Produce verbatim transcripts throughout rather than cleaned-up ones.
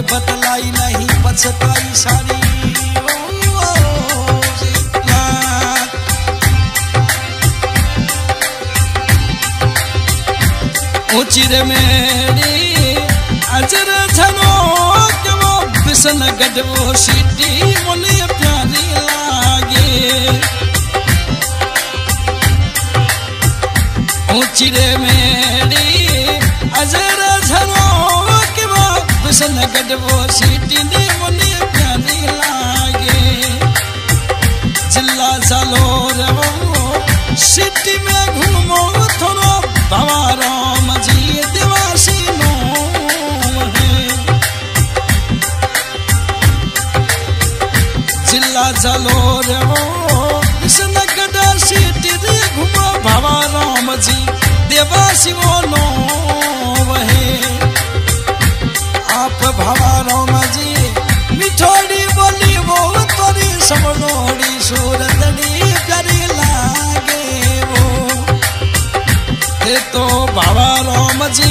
बतलाई नहीं पछताई सारी। ऊंची रे मेरी अजर झनोक वो बिसन गढ़वो सीटी मुने प्यारी लागे। ऊंची रे मेरी अजर झनोक वो बिसन गढ़वो सीटी मुने प्यारी लागे। जिला जालोर वो सिटी में घूमो थोड़ो भवाराम जी देवासी नो है। जिला जालोर वो विसनगढ़ सिटी रे घूमो भवाराम जी देवासी वो नो है। आप भवाराम जी मिठोड़ी बोली वो तोरी समलोड़ी सूरतड़ी प्यारी लागे वो। तो बाबा राम जी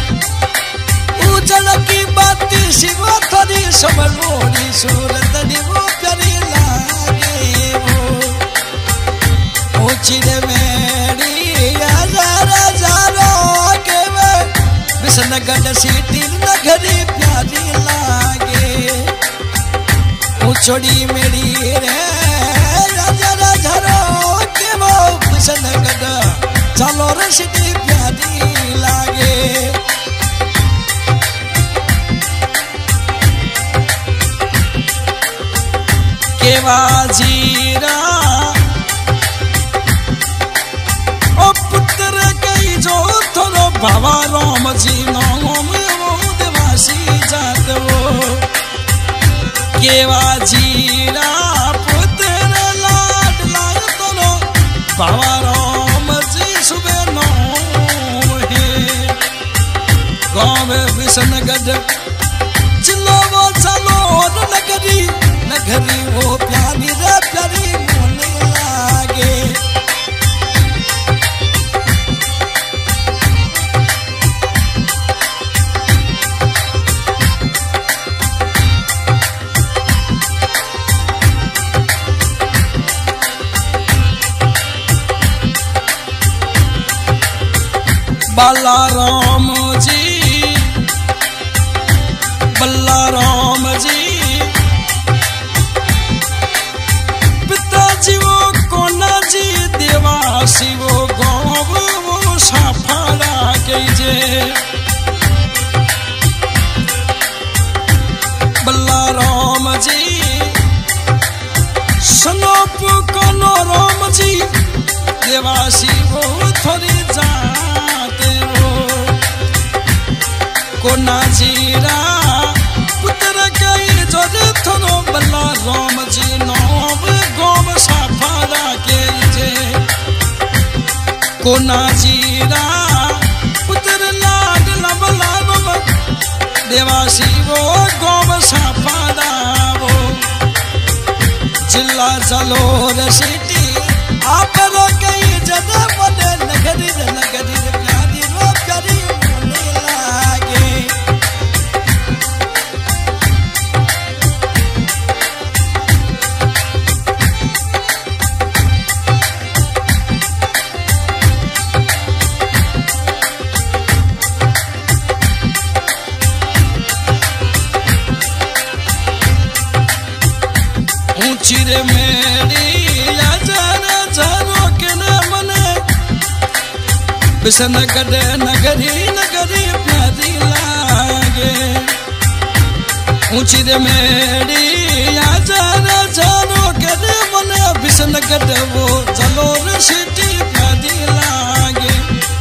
उजल की बाती शिव थोड़ी समलोड़ी सूरतड़ी वो प्यारी लागे वो। ऊंची रे मेरी हजार हजारों के वे विसनगढ़ सिटी नगरी प्यारी लागे। ऊंचोड़ी मेरी रे हजार हजारों के वो विसनगढ़ चलो रे सिटी प्यारी लागे। केवा जीरा ओ पुत्र कई जो थोड़ो बाबा राम जी नाम वो देवासी जात वो। केवा जीरा पुत्र लाड लाय थोड़ो बाबा राम जी सुबह नो है। गाँव विसनगढ़ जिला वो चलो नगरी नगरी वो प्यारी रे प्यारी मोने लागे। बल्लाराम जी बल्लाराम जी पिताजी वो कोना जी देवासी वो गाँव वो साफाड़ा के जे। बल्लाराम जी सनोप कोनो राम जी देवासी वो थोड़ी जाते वो। कोना जीरा पुत्र कई जोरे थोड़ो बल्लाराम जी नौव गोम साफाड़ा के जे। कोना जीरा पुत्र लाड लबलाम देवासी वो गोम साफाड़ा वो। जिला जालोर सिटी आप कई जगह बने नगरी नगरी प्यारी वो प्यारी मोने लागे। ऊंची रे मेरी हजार हजारों के न मने विसनगढ़ नगरी नगरी प्यारी लागे। ऊंची रे मेरी हजार हजारों के न मने विसनगढ़ वो जालोर सिटी प्यारी लागे।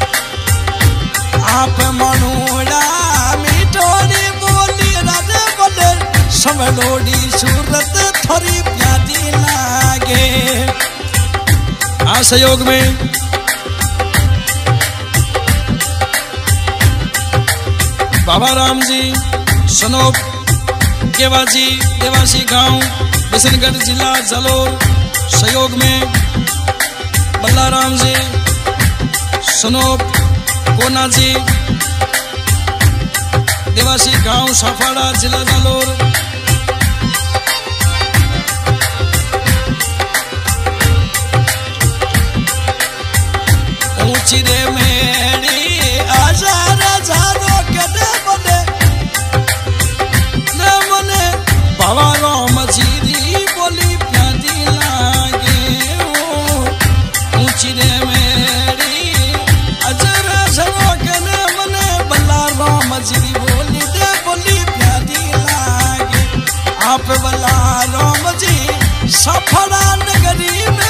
आप मनुड़ा मिठोड़ी बोली राधे बोले समलोड़ी सूरत थोड़ी प्यारी लागे। आ सहयोग में बाबा राम जी सनोप केवाजी देवासी गांव विसनगढ़ जिला जालोर। सहयोग में बल्लाराम जी सनोप कोना जी देवासी गांव सफाड़ा जिला जालोर। ऊंची रे मेरी हजार हजारों के दे बने ने मने भवारो मजीरी बोली प्यादी लागे। ऊंची रे मेरी हजार हजारों के ने मने बल्लारो मजीरी बोली दे बोली प्यादी लागे। आप बल्लारो मजी सफड़ा नगरी में